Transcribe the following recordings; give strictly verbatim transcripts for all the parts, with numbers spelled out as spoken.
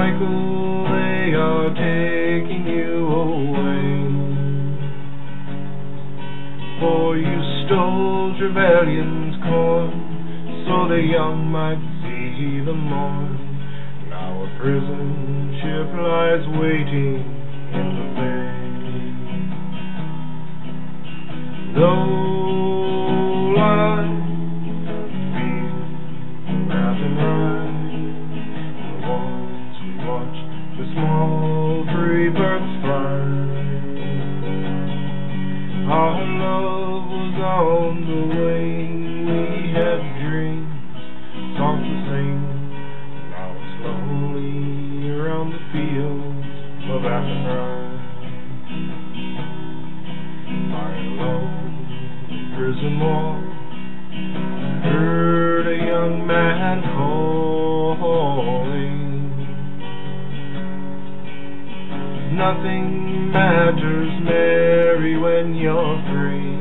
Michael, they are taking you away, for you stole Trevelyan's corn, so the young might see the morn. Now a prison ship lies waiting in the bay. Though I feel Athenry, and once we watched the small free birds fly, our love was on the wing, we had dreams, songs to sing. Now it's lonely around the fields of Athenry. By a lonely prison wall, I heard a young man calling. Nothing matters, Mary, when you're free.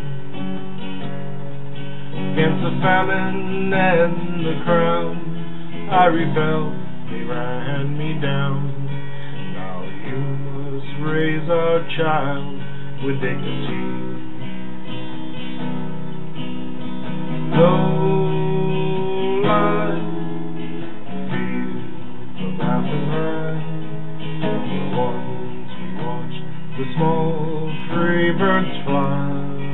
Against the famine and the crown, I rebelled, they ran me down. Now you must raise our child with dignity. Though I feel of Athenry, once we watched the small free birds fly,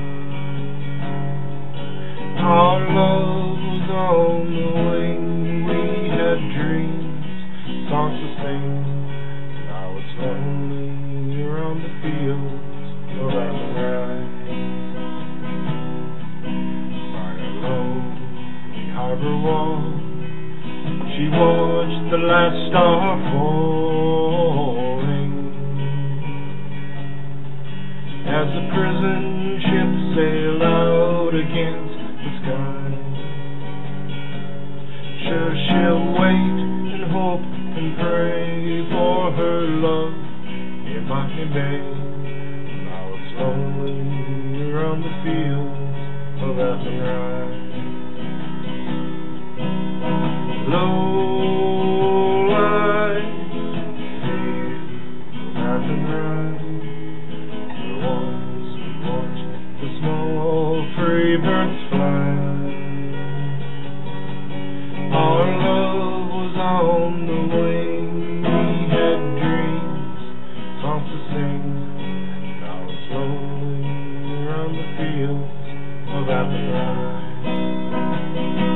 our love was on the wing, we had dreams, songs to sing. Now it's lonely around the fields of Athenry. By a lonely harbor wall, she watched the last star falling, as the prison ship sailed out against the sky. Sure, she'll wait and hope and pray for her love in Miami Bay. Now it's lonely around the fields of Athenry. Low I feel of Athenry, where once we watched the small free birds fly. Our love was on the wing, we had dreams, songs to sing. Now it's lonely around the fields of Athenry.